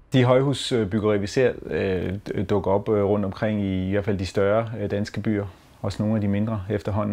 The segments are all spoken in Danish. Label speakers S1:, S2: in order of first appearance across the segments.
S1: De højhusbyggerier, vi ser dukke op rundt omkring i hvert fald de større danske byer, også nogle af de mindre efterhånden,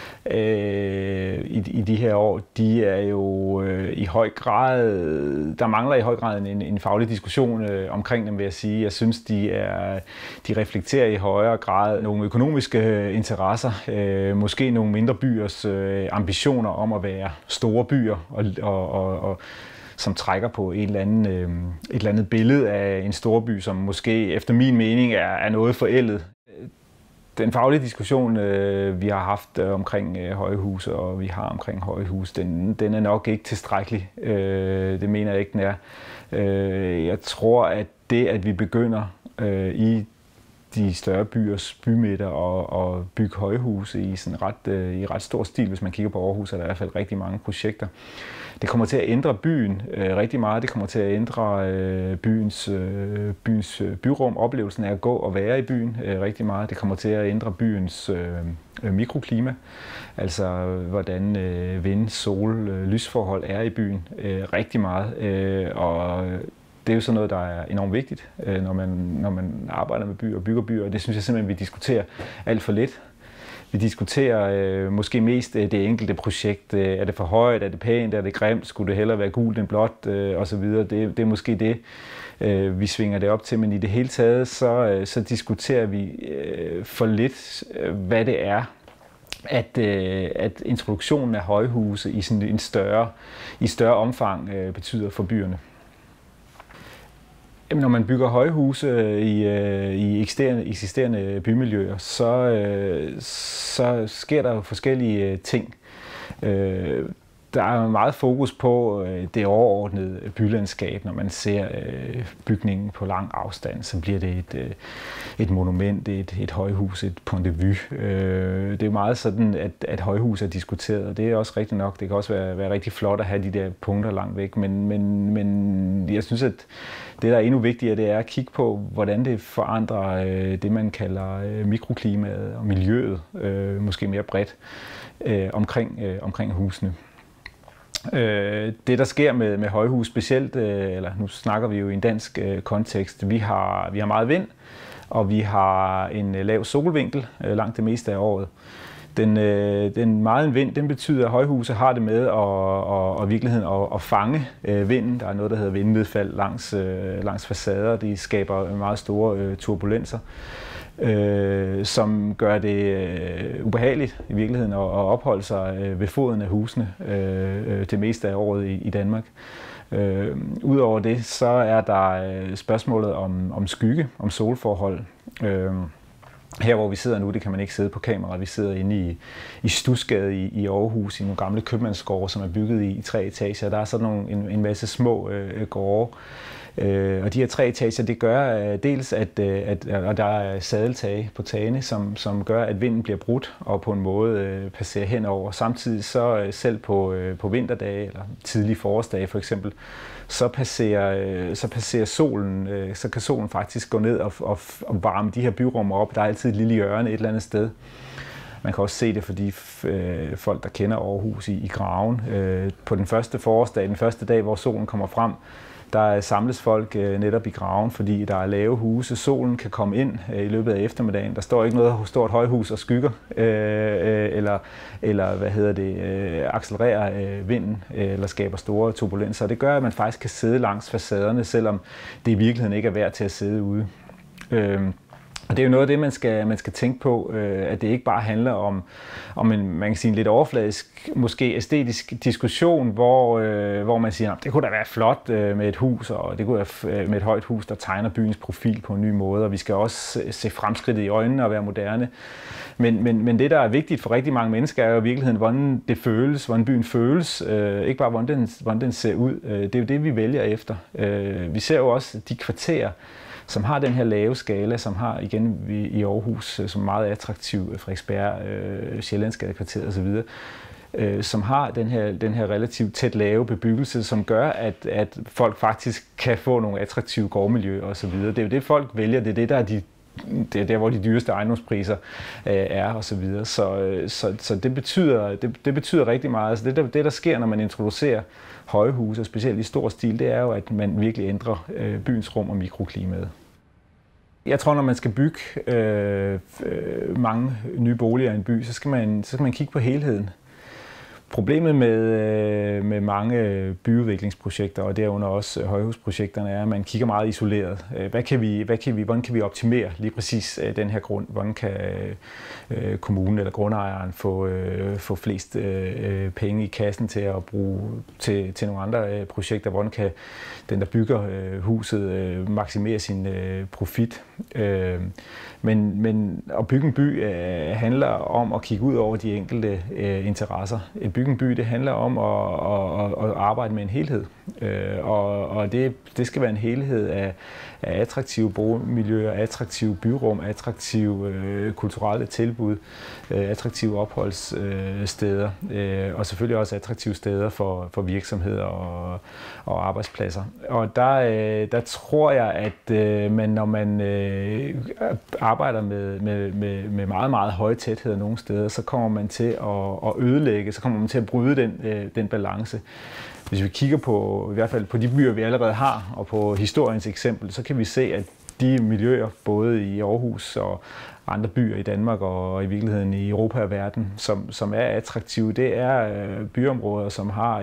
S1: i de her år, de er jo i høj grad, der mangler i høj grad en faglig diskussion omkring dem, vil jeg sige. Jeg synes, de reflekterer i højere grad nogle økonomiske interesser, måske nogle mindre byers ambitioner om at være store byer, og som trækker på et eller andet billede af en storby, som måske efter min mening er noget forældet. Den faglige diskussion, vi har haft omkring højhuse, og vi har omkring højhus, den er nok ikke tilstrækkelig. Det mener jeg ikke, den er. Jeg tror, at det, at vi begynder i de større byers bymidter og bygge højhuse i ret stor stil, hvis man kigger på Aarhus, er der i hvert fald rigtig mange projekter. Det kommer til at ændre byen rigtig meget. Det kommer til at ændre byens byrum, oplevelsen af at gå og være i byen rigtig meget. Det kommer til at ændre byens mikroklima, altså hvordan vind, sol, lysforhold er i byen rigtig meget. Og det er jo sådan noget, der er enormt vigtigt, når man arbejder med byer og bygger byer, og det synes jeg simpelthen, vi diskuterer alt for lidt. Vi diskuterer måske mest det enkelte projekt. Er det for højt? Er det pænt? Er det grimt? Skulle det hellere være gult end blåt? Og så videre. Det er måske det, vi svinger det op til. Men i det hele taget, så diskuterer vi for lidt, hvad det er, at introduktionen af højhuse i sådan større omfang betyder for byerne. Når man bygger højhuse i eksisterende bymiljøer, så sker der jo forskellige ting. Der er meget fokus på det overordnede bylandskab. Når man ser bygningen på lang afstand, så bliver det et monument, et højhus, et point de vue. Det er meget sådan, at højhus er diskuteret, og det er også rigtigt nok. Det kan også være rigtig flot at have de der punkter langt væk, men jeg synes, at det, der er endnu vigtigere, det er at kigge på, hvordan det forandrer det, man kalder mikroklimaet og miljøet, måske mere bredt, omkring husene. Det, der sker med højhus specielt, eller nu snakker vi jo i en dansk kontekst, vi har meget vind, og vi har en lav solvinkel langt det meste af året. Den meget vind, den betyder, at højhuse har det med at virkeligheden at fange vinden. Der er noget, der hedder vindnedfald langs facader. De skaber meget store turbulenser, som gør det ubehageligt i virkeligheden at opholde sig ved foden af husene det meste af året i Danmark. Udover det, så er der spørgsmålet om skygge, om solforhold. Her hvor vi sidder nu, det kan man ikke sidde på kamera. Vi sidder inde i Studsgade i Aarhus, i nogle gamle købmandsgårde, som er bygget i 3 etager. Der er sådan en masse små gårde. Og de her 3 etager, det gør dels, at der er sadeltage på tagene, som gør, at vinden bliver brudt og på en måde passerer henover. Samtidig så selv på vinterdage eller tidlige forårsdage for eksempel, så passerer solen, så kan solen faktisk gå ned og varme de her byrummer op. Der er altid et lille hjørne et eller andet sted. Man kan også se det for de folk, der kender Aarhus i Graven. På den første forårsdag, den første dag, hvor solen kommer frem, der samles folk netop i Graven, fordi der er lave huse. Solen kan komme ind i løbet af eftermiddagen. Der står ikke noget stort højhus og skygger, eller accelererer vinden, eller skaber store turbulenser. Det gør, at man faktisk kan sidde langs facaderne, selvom det i virkeligheden ikke er værd til at sidde ude. Og det er jo noget af det, man skal tænke på, at det ikke bare handler om en, man kan sige, en lidt overfladisk, måske æstetisk diskussion, hvor man siger, det kunne da være flot med et hus, og det kunne være med et højt hus, der tegner byens profil på en ny måde, og vi skal også se fremskridtet i øjnene og være moderne. Men det, der er vigtigt for rigtig mange mennesker, er jo i virkeligheden, hvordan det føles, hvordan byen føles, ikke bare hvordan den ser ud. Det er jo det, vi vælger efter. Vi ser jo også de kvarterer, som har den her lave skala, som har igen i Aarhus, som er meget attraktiv, Frederiksberg, Sjællandsgadekvarteret osv., som har den her relativt tæt lave bebyggelse, som gør, at folk faktisk kan få nogle attraktive gårdmiljøer osv. Det er jo det, folk vælger. Det er det, der er det er der, hvor de dyreste ejendomspriser er og så videre. Så det betyder rigtig meget. Altså det der sker, når man introducerer højhuse, og specielt i stor stil, det er jo, at man virkelig ændrer byens rum og mikroklimaet. Jeg tror, når man skal bygge mange nye boliger i en by, så skal man kigge på helheden. Problemet med mange byudviklingsprojekter, og derunder også højhusprojekterne, er, at man kigger meget isoleret. Hvordan kan vi optimere lige præcis den her grund? Hvordan kan kommunen eller grundejeren få flest penge i kassen til at bruge til nogle andre projekter? Hvordan kan den, der bygger huset, maksimere sin profit? Men at bygge en by handler om at kigge ud over de enkelte interesser. At bygge en by, det handler om at arbejde med en helhed. Og det skal være en helhed af attraktive bomiljøer, attraktive byrum, attraktive kulturelle tilbud, attraktive opholdssteder, og selvfølgelig også attraktive steder for virksomheder og arbejdspladser. Og der tror jeg, at når man arbejder med meget, meget høje tætheder nogle steder, så kommer man til at ødelægge, så kommer man til at bryde den balance. Hvis vi kigger på, i hvert fald på de byer, vi allerede har, og på historiens eksempel, så kan vi se, at de miljøer, både i Aarhus og andre byer i Danmark og i virkeligheden i Europa og verden, som er attraktive, det er byområder, som har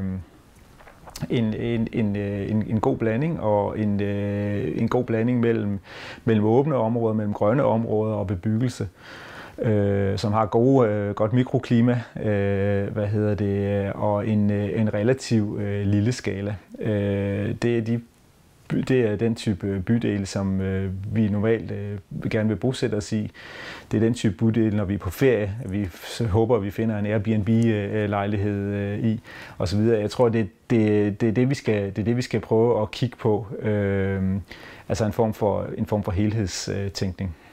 S1: en god blanding, og en god blanding mellem åbne områder, mellem grønne områder og bebyggelse, som har godt mikroklima, og en relativ lille skala. Det er den type bydel, som vi normalt gerne vil bosætte os i. Det er den type bydel, når vi er på ferie, vi håber, at vi finder en Airbnb-lejlighed i, osv. Jeg tror, det er det, vi skal prøve at kigge på. Altså en form for helhedstænkning.